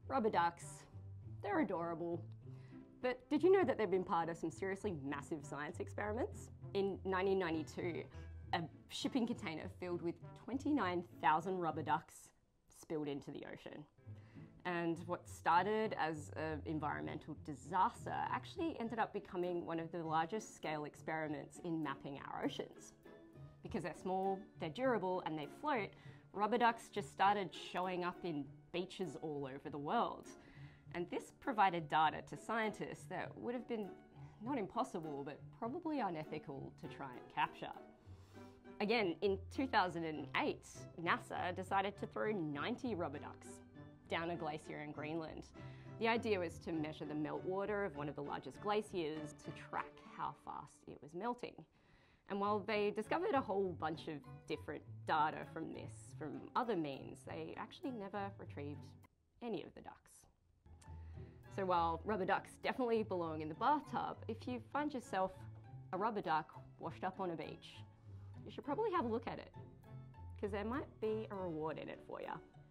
Rubber ducks, they're adorable. But did you know that they've been part of some seriously massive science experiments? In 1992, a shipping container filled with 29,000 rubber ducks spilled into the ocean. And what started as an environmental disaster actually ended up becoming one of the largest scale experiments in mapping our oceans. Because they're small, they're durable, and they float, rubber ducks just started showing up in beaches all over the world. And this provided data to scientists that would have been not impossible, but probably unethical to try and capture. Again, in 2008, NASA decided to throw 90 rubber ducks down a glacier in Greenland. The idea was to measure the meltwater of one of the largest glaciers to track how fast it was melting. And while they discovered a whole bunch of different data from this from other means, they actually never retrieved any of the ducks. So while rubber ducks definitely belong in the bathtub, if you find yourself a rubber duck washed up on a beach, you should probably have a look at it, because there might be a reward in it for you.